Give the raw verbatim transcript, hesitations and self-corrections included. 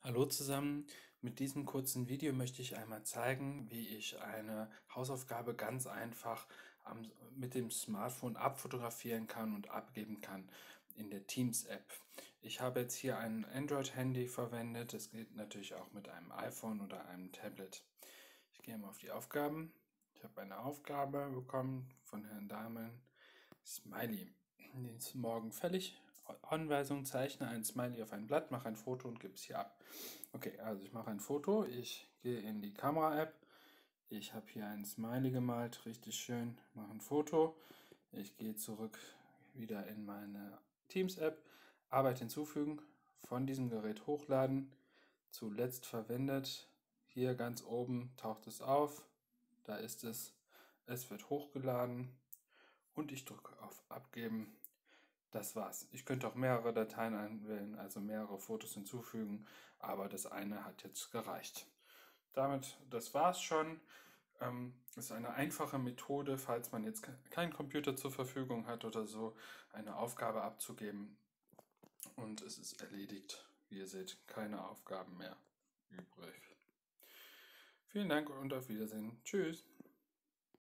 Hallo zusammen, mit diesem kurzen Video möchte ich einmal zeigen, wie ich eine Hausaufgabe ganz einfach am, mit dem Smartphone abfotografieren kann und abgeben kann in der Teams-App. Ich habe jetzt hier ein Android-Handy verwendet, das geht natürlich auch mit einem iPhone oder einem Tablet. Ich gehe mal auf die Aufgaben. Ich habe eine Aufgabe bekommen von Herrn Dahmen, Smiley. Die ist morgen fällig. Anweisung: zeichne ein Smiley auf ein Blatt, mache ein Foto und gebe es hier ab. Okay, also ich mache ein Foto, ich gehe in die Kamera-App, ich habe hier ein Smiley gemalt, richtig schön, mache ein Foto, ich gehe zurück wieder in meine Teams-App, Arbeit hinzufügen, von diesem Gerät hochladen, zuletzt verwendet, hier ganz oben taucht es auf, da ist es, es wird hochgeladen und ich drücke auf Abgeben. Das war's. Ich könnte auch mehrere Dateien einwählen, also mehrere Fotos hinzufügen, aber das eine hat jetzt gereicht. Damit, das war's schon. Ähm, ist eine einfache Methode, falls man jetzt keinen Computer zur Verfügung hat oder so, eine Aufgabe abzugeben. Und es ist erledigt. Wie ihr seht, keine Aufgaben mehr übrig. Vielen Dank und auf Wiedersehen. Tschüss.